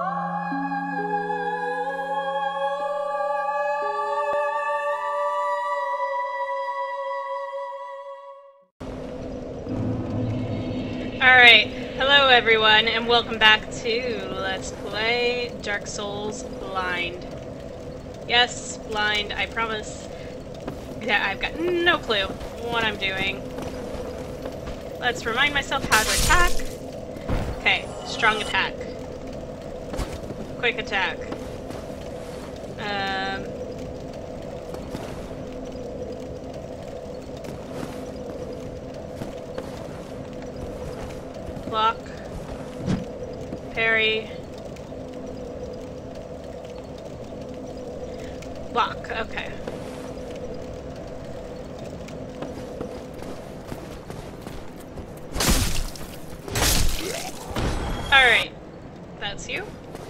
Alright, hello everyone, and welcome back to Let's Play Dark Souls Blind. Yes, blind, I promise. Yeah, I've got no clue what I'm doing. Let's remind myself how to attack. Okay, strong attack. Quick attack. Block. Parry. Block, okay. Alright. That's you.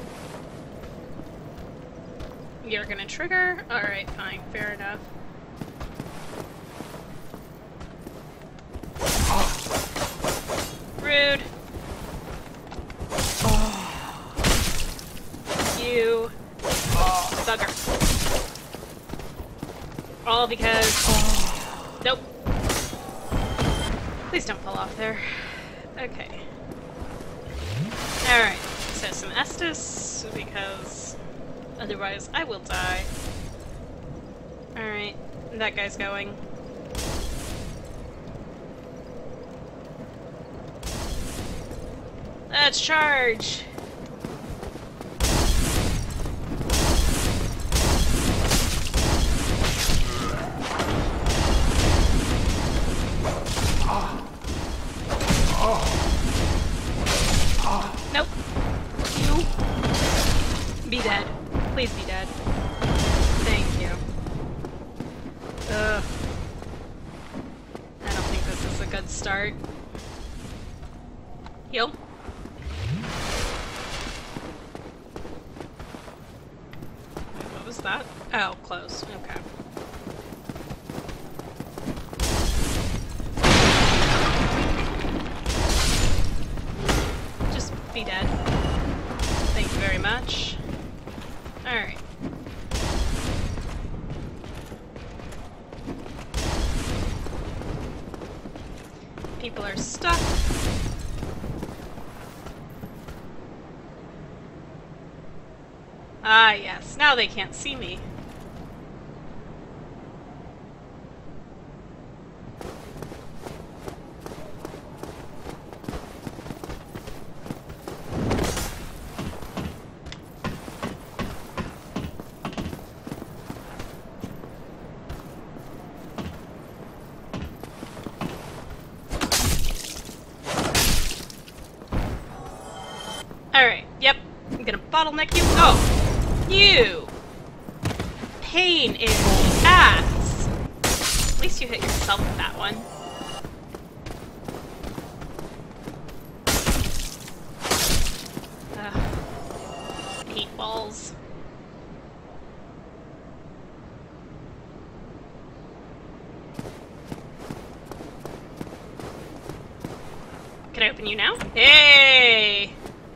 You're gonna trigger? Alright, fine. Fair enough. Rude. You bugger. All because... Nope. Please don't fall off there. Okay. Alright, so some Estus, because otherwise I will die. Alright, that guy's going. Let's charge! Nope. You. Be dead. Please be dead. Thank you. Ugh. I don't think this is a good start. Heal. Wait, what was that? Oh, close. Okay. Be dead. Thank you very much. Alright. People are stuck. Ah, yes. Now they can't see me. Alright, yep. I'm gonna bottleneck you. Oh! You! Pain in the ass! At least you hit yourself with that one. Ugh. I hate balls. Can I open you now? Hey!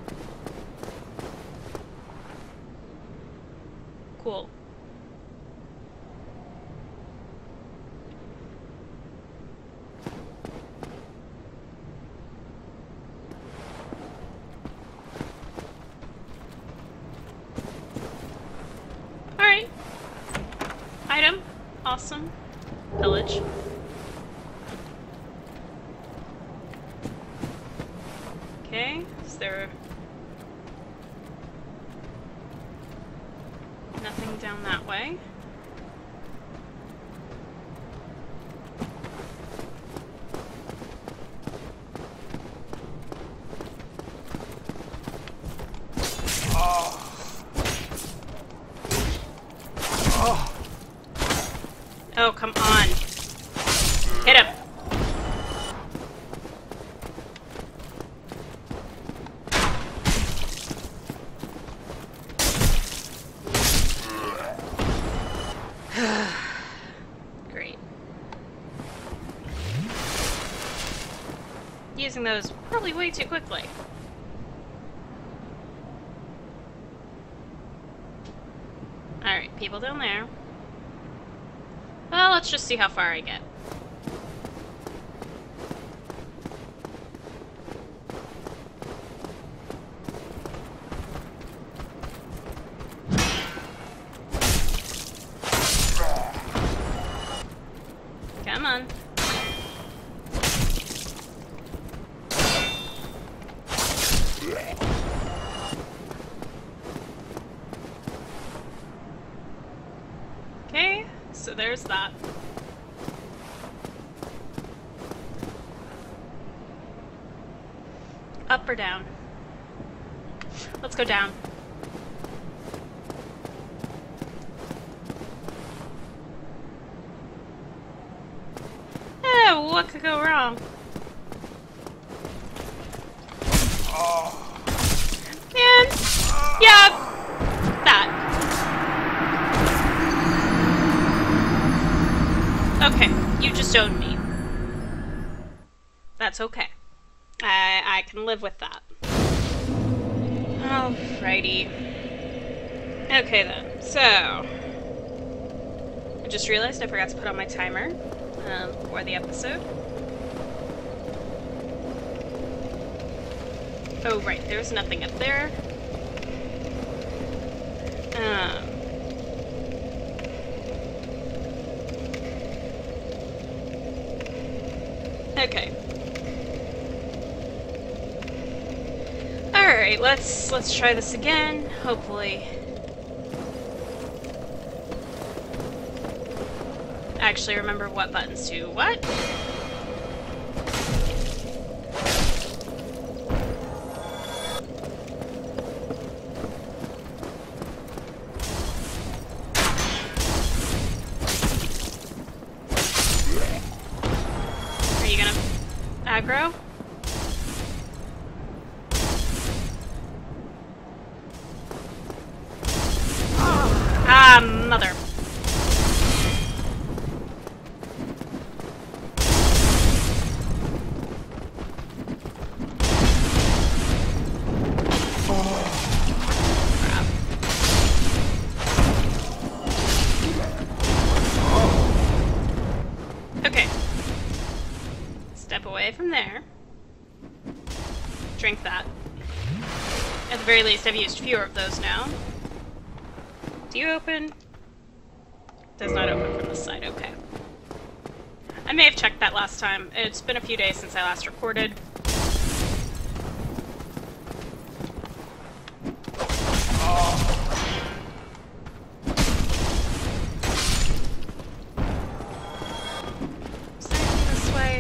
Cool. Alright. Item. Awesome. Pillage. Okay, is there... Nothing down that way. Oh, come on. Hit him. Great. Using those probably way too quickly. Alright, people down there. Well, let's just see how far I get. Come on. Okay, so there's that. Up or down? Let's go down. Oh, what could go wrong? Man, yeah, that. Okay, you just owned me. That's okay. I can live with that. Alrighty. Okay then, so... I just realized I forgot to put on my timer for the episode. Oh right, there's nothing up there. Okay. Alright, let's try this again, hopefully. Actually remember what buttons to what? Are you gonna aggro? Ah, mother. Okay. Step away from there. Drink that. At the very least, I've used fewer of those now. Do you open? Does not open from this side, okay. I may have checked that last time. It's been a few days since I last recorded. Is there anything this way?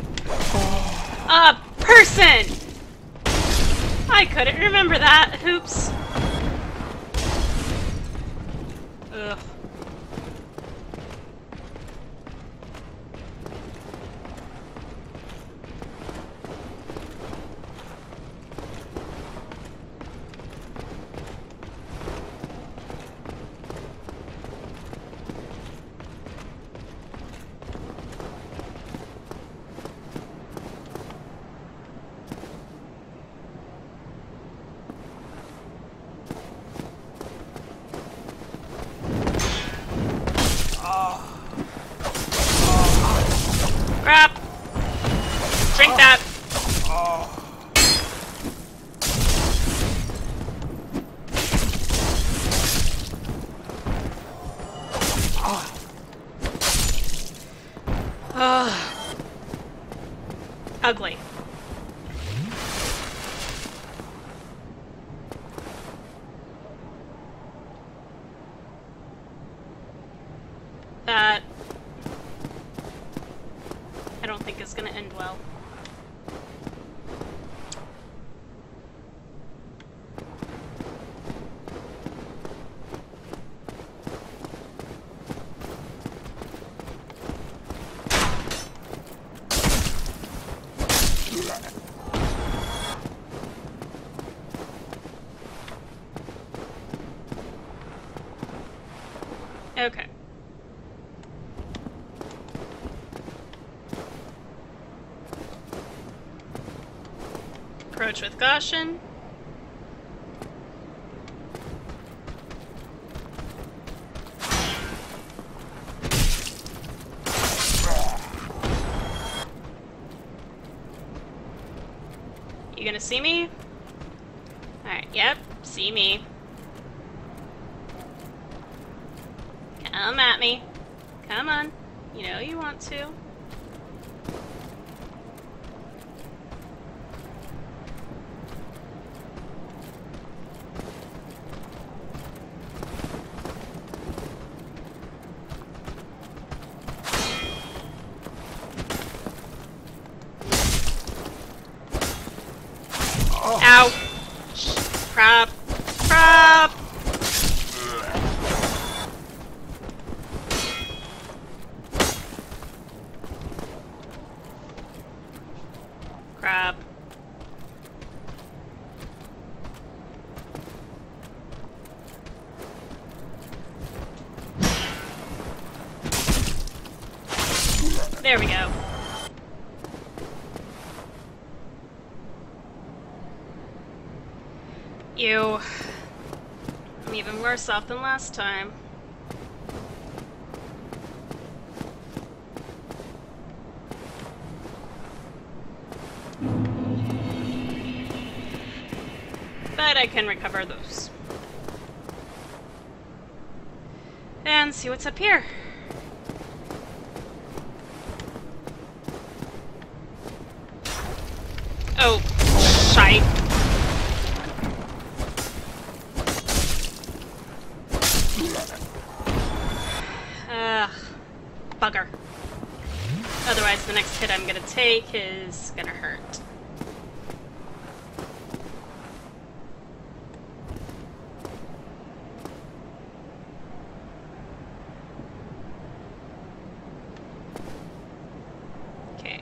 A person! I couldn't remember that. Oops. Ugh. Crap! Drink that! Ugly. That I don't think is gonna end well. Okay. Approach with caution. gonna see me? Alright, yep, see me. Come at me. Come on. You know you want to. Ow! Crap! Crap! Crap. There we go. Ew. I'm even worse off than last time. But I can recover those. And see what's up here. Oh, shite. Bugger. Otherwise, the next hit I'm gonna take is gonna hurt. Okay.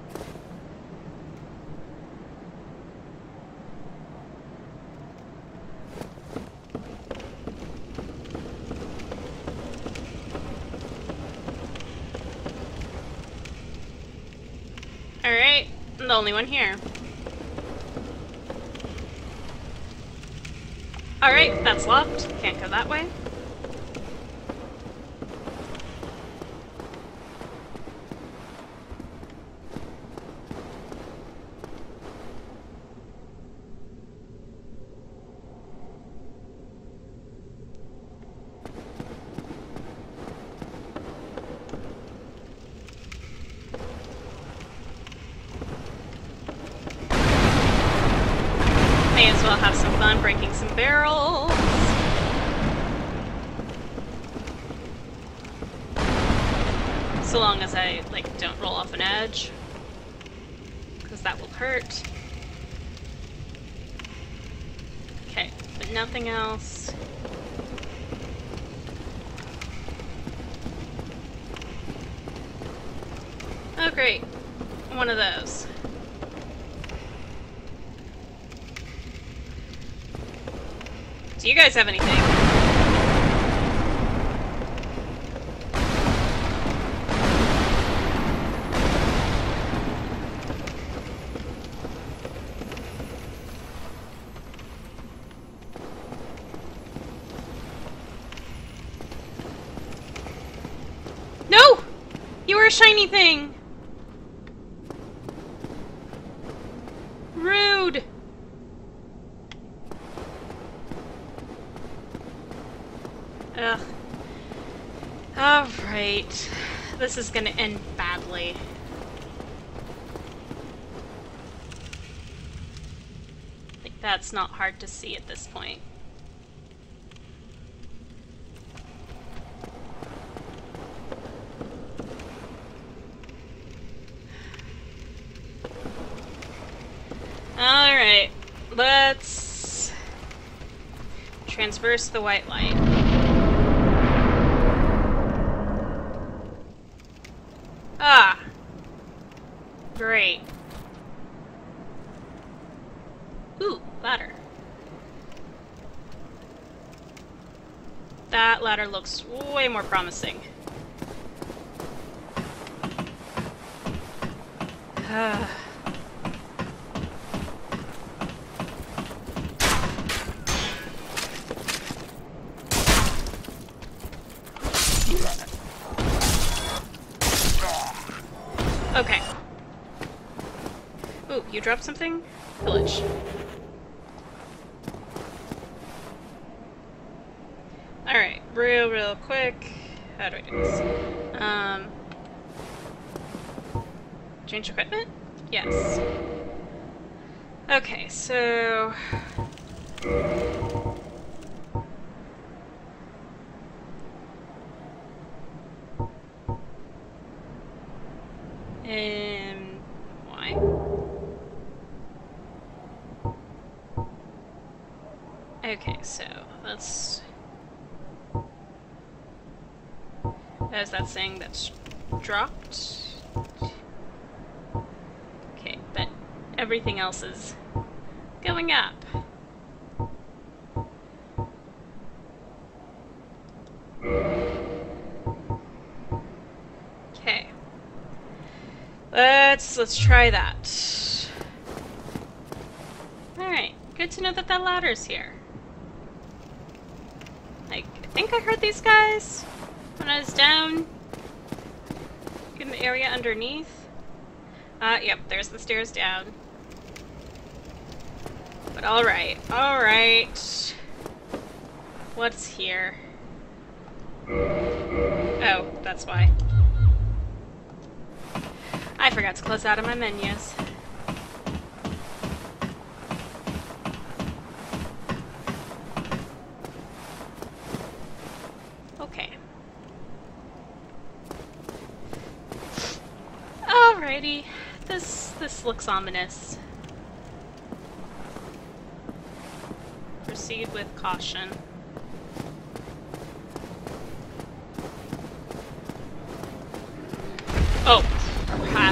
Alright, I'm the only one here. Alright, that's locked. Can't go that way. May as well have some fun breaking some barrels. So long as I, like, don't roll off an edge. Because that will hurt. Okay, but nothing else. Oh great, one of those. Do you guys have anything? No! You were a shiny thing! Rude! Ugh. Alright. This is gonna end badly. Like, that's not hard to see at this point. Alright. Let's transverse the white light. Ah! Great. Ooh, ladder. That ladder looks way more promising. Okay. Ooh, you dropped something? Pillage. Alright, real quick. How do I do this? Change equipment? Yes. Okay, so... why? Okay, so let's... There's that thing that's dropped. Okay, but everything else is going up. Okay. Let's try that. Alright, good to know that that ladder's here. Like, I think I heard these guys when I was down in the area underneath. Yep, there's the stairs down. But alright. What's here? Oh, that's why. I forgot to close out of my menus. Okay. Alrighty. This looks ominous. Proceed with caution. Oh, crap.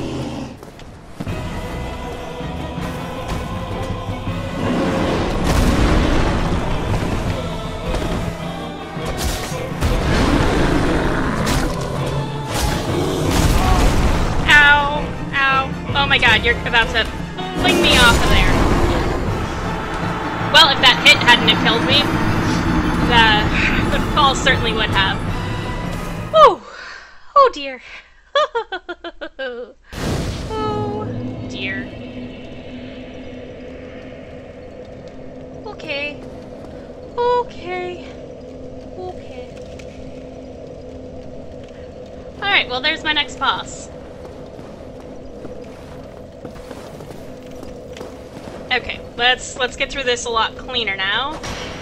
Oh my god, you're about to fling me off of there. Well, if that hit hadn't have killed me, the fall certainly would have. Whew! Oh dear. Oh dear. Okay. Alright, well there's my next boss. Okay, let's get through this a lot cleaner now.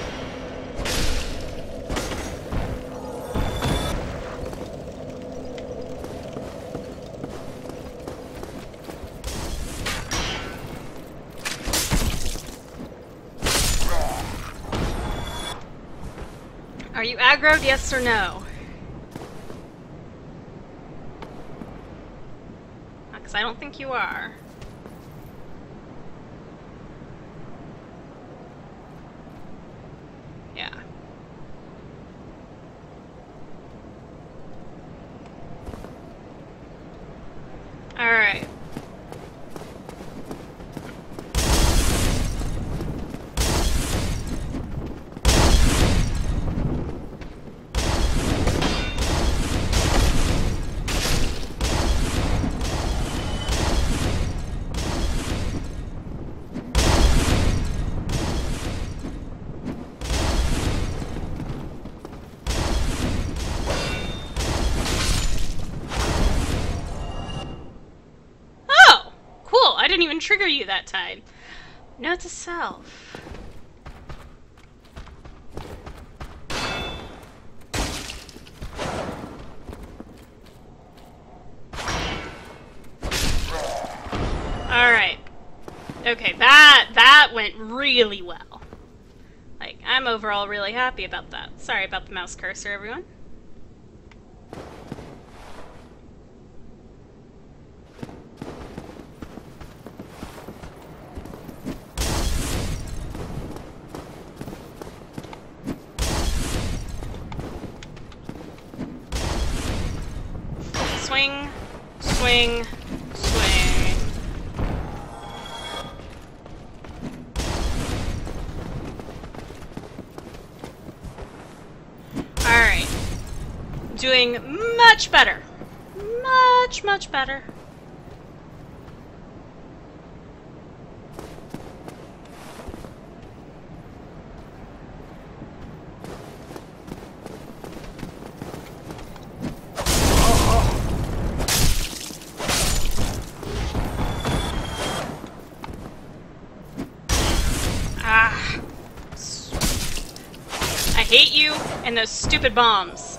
Are you aggroed, yes or no? Because I don't think you are. Yeah. Alright. I didn't even trigger you that time. Note to self. Alright. Okay, that went really well. Like, I'm overall really happy about that. Sorry about the mouse cursor, everyone. Swing, swing, swing. Alright. Doing much better. Much better. hate you and those stupid bombs.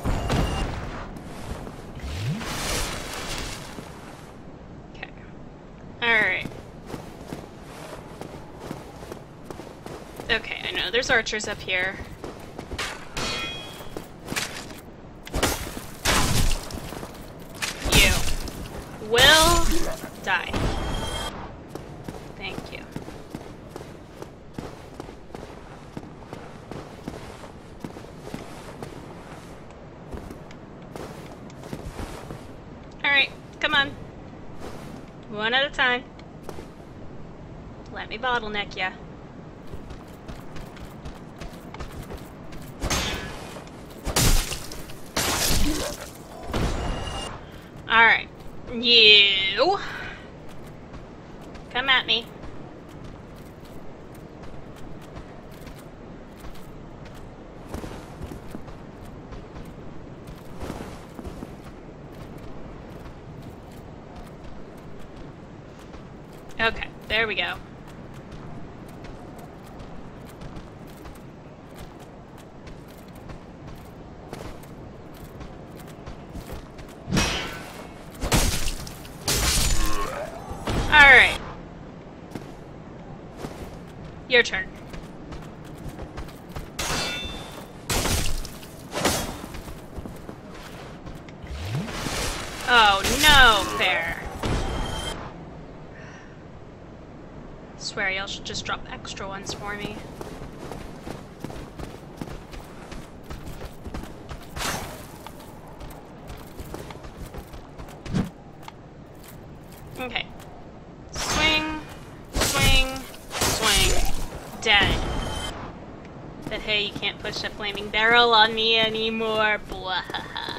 Okay. Alright. Okay, I know there's archers up here. You will die. Thank you. Alright, come on. One at a time. Let me bottleneck ya. Alright. You come at me. Okay, there we go. Alright. Your turn. Oh, no, fair. Swear y'all should just drop extra ones for me. Okay. Swing, swing, swing. Dead. But hey, you can't push a flaming barrel on me anymore. Bwahaha.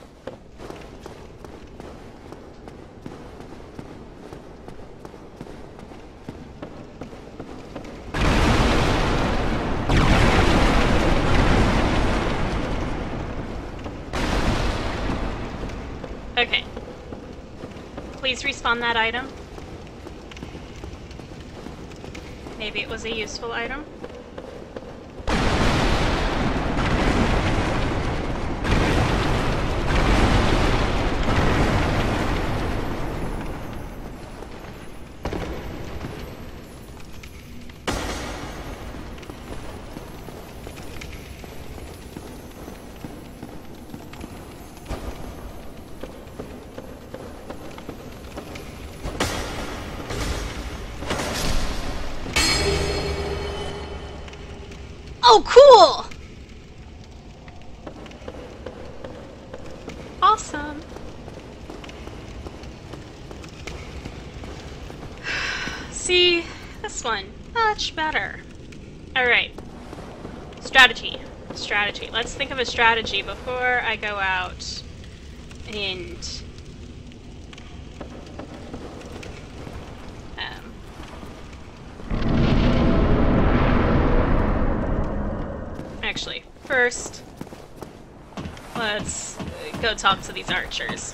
Okay. Please respawn that item. Maybe it was a useful item. Oh, cool! Awesome. See, this one, much better. Alright. Strategy. Strategy. Let's think of a strategy before I go out and... Actually, first, let's go talk to these archers.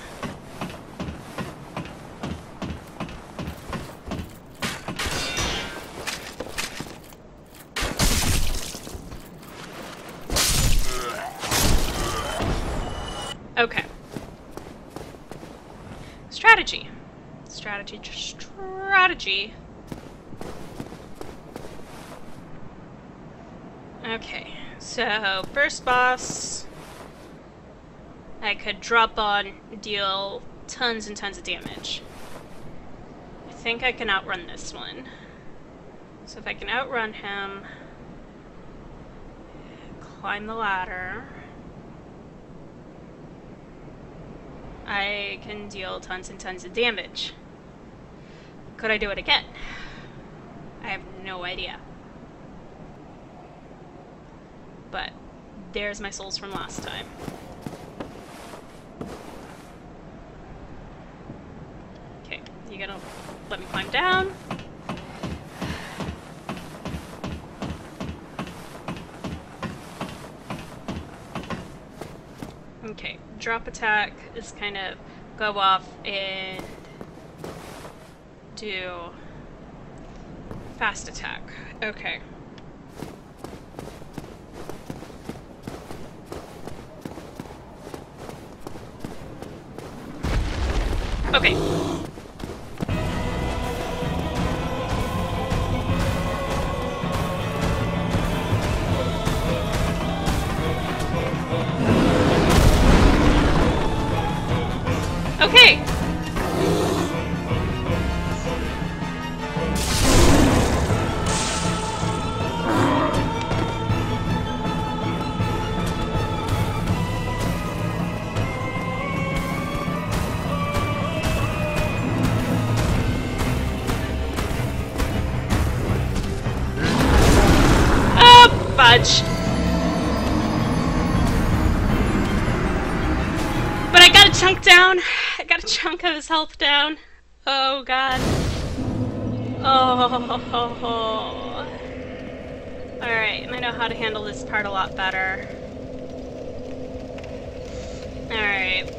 Okay. Strategy. Strategy. Strategy. Okay. So, first boss, I could drop on, deal tons and tons of damage. I think I can outrun this one. So if I can outrun him, climb the ladder, I can deal tons and tons of damage. Could I do it again? I have no idea. But there's my souls from last time. Okay, you gonna let me climb down? Okay, drop attack is kind of go off and do fast attack. Okay. Okay. Okay. Oh, fudge. But I got a chunk down. I got a chunk of his health down. Oh, God. Oh. Alright, and I know how to handle this part a lot better. Alright.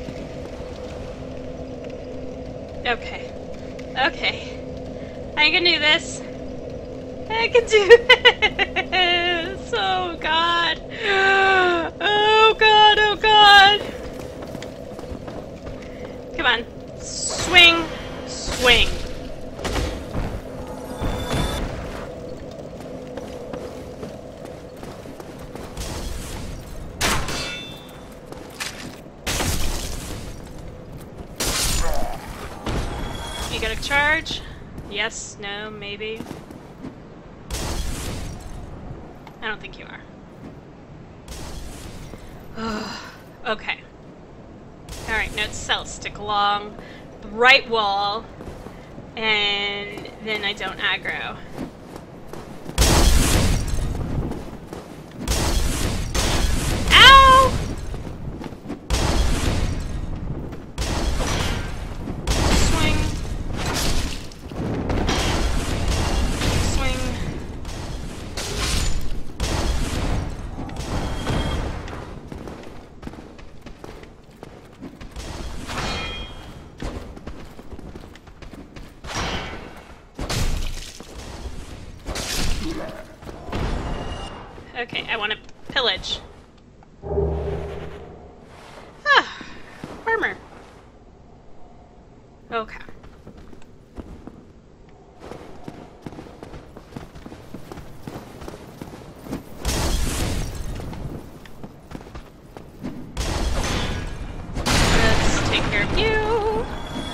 Okay. Okay. I can do this. I can do this! Oh, God. Oh, God, oh, God. Come on. Swing. Swing. You got a charge? Yes, no, maybe. I don't think you are. Okay. Alright, note to self, stick along the right wall, and then I don't aggro. Ow! Swing. Swing. Okay, I want to pillage. Ah, armor. Okay. Let's take care of you.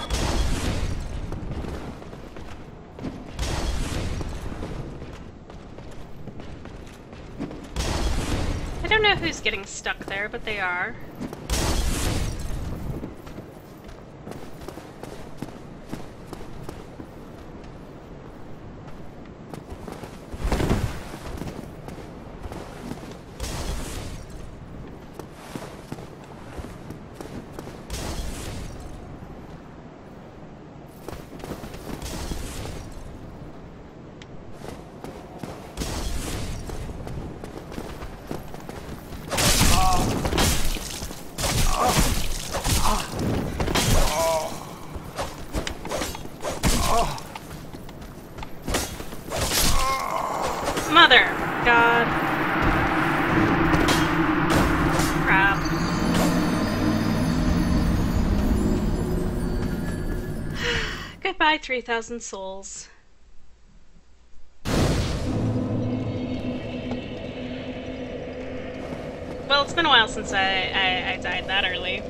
I don't know who's getting stuck there, but they are. Mother! God. Crap. Goodbye, 3,000 souls. Well, it's been a while since I died that early.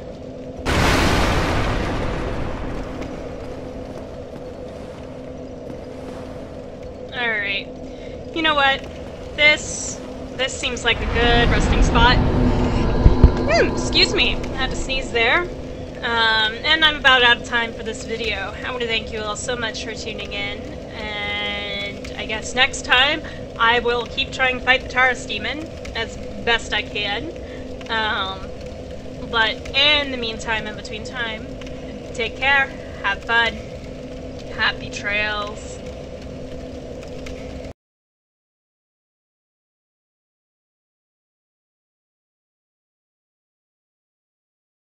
Alright. You know what? This seems like a good resting spot. Excuse me. I had to sneeze there. And I'm about out of time for this video. I want to thank you all so much for tuning in. And I guess next time I will keep trying to fight the Taurus demon as best I can. But in the meantime, in between time, take care, have fun, happy trails.